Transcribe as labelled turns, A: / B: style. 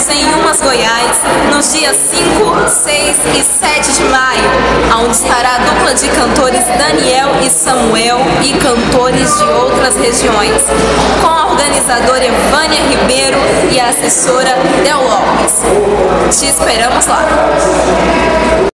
A: estaremos em Umas, Goiás, nos dias 5, 6 e 7 de maio, onde estará a dupla de cantores Daniel e Samuel e cantores de outras regiões, com a organizadora Evânia Ribeiro e a assessora Del Lopes. Te esperamos lá!